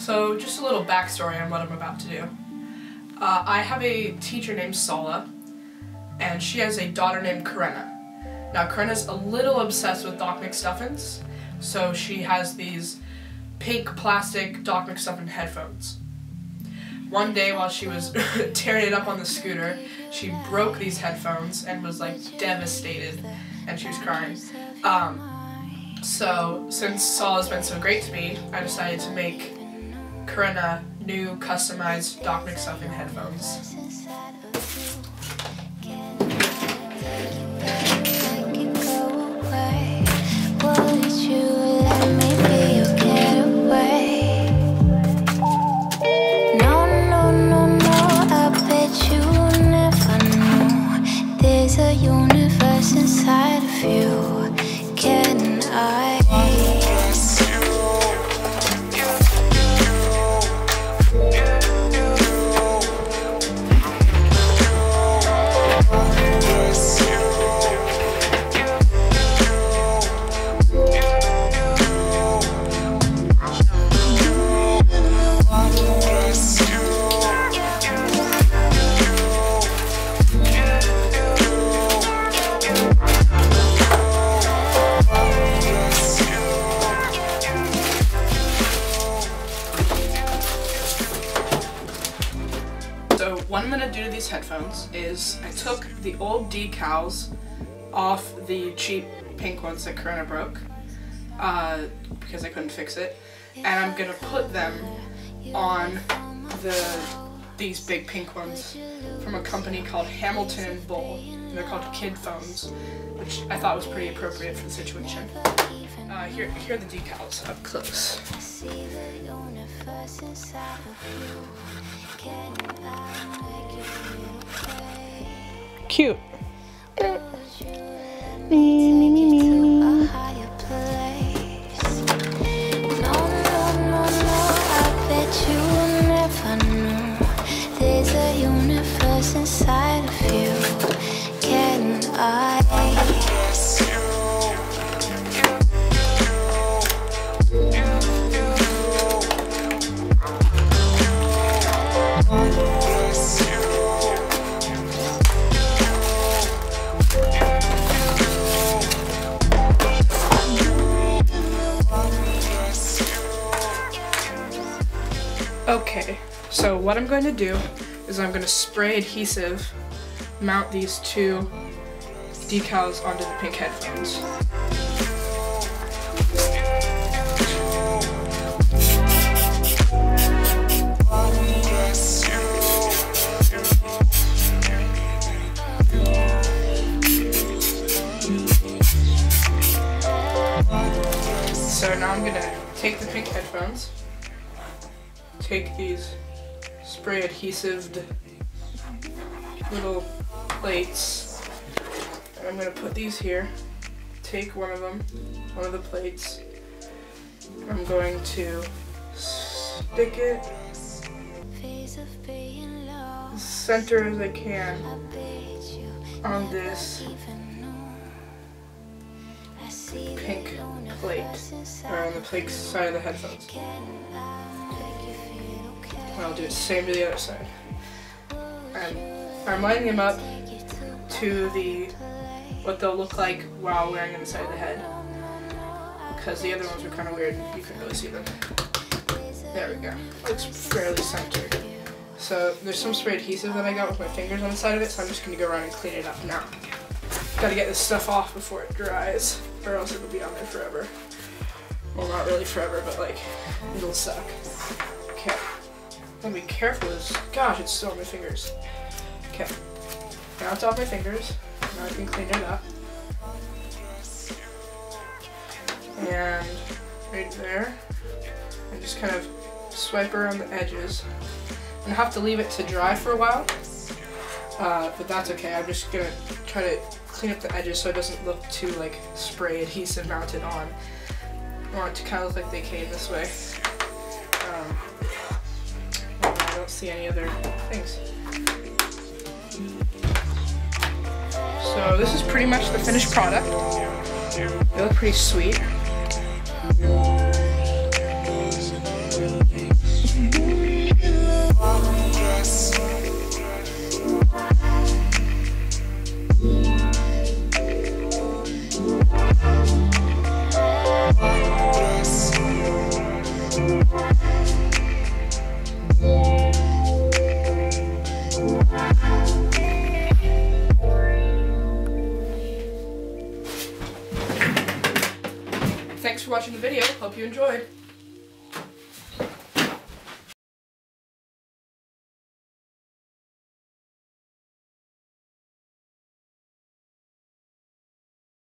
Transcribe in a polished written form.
So just a little backstory on what I'm about to do. I have a teacher named Sala, and she has a daughter named Karenna. Now Karenna's a little obsessed with Doc McStuffins, so she has these pink plastic Doc McStuffins headphones. One day while she was tearing it up on the scooter, she broke these headphones and was like devastated, and she was crying. So since Sala's been so great to me, I decided to make Karenna new customized Doc McStuffins headphones. There's a universe inside of you. Can I? So what I'm going to do to these headphones is I took the old decals off the cheap pink ones that Karenna broke because I couldn't fix it, and I'm going to put them on these big pink ones from a company called Hamilton & Bull. And they're called Kid Phones, which I thought was pretty appropriate for the situation. Here are the decals up close. Cute. There's a universe inside of you. Can I? Okay, so what I'm going to do is I'm going to spray adhesive mount these two decals onto the pink headphones. So now I'm going to take the pink headphones, take these spray adhesived little plates, and I'm going to put these here, take one of the plates, I'm going to stick it as center as I can on this pink plate, or on the pink side of the headphones. And I'll do the same to the other side. And I'm lining them up to what they'll look like while wearing them inside the head, because the other ones are kind of weird, you can really see them. There we go. Looks fairly centered. So there's some spray adhesive that I got with my fingers on the side of it, so I'm just going to go around and clean it up now. Gotta get this stuff off before it dries, or else it'll be on there forever. Well, not really forever, but like, it'll suck. Okay. Gotta be careful with this. Gosh, it's still on my fingers. Okay. Now it's off my fingers. Now I can clean it up. And right there. And just kind of swipe around the edges. And I have to leave it to dry for a while. But that's okay. I'm just gonna try to clean up the edges so it doesn't look too like spray adhesive mounted on. I want it to kind of look like they came this way. I don't see any other things. So this is pretty much the finished product. They look pretty sweet. for watching the video. Hope you enjoyed.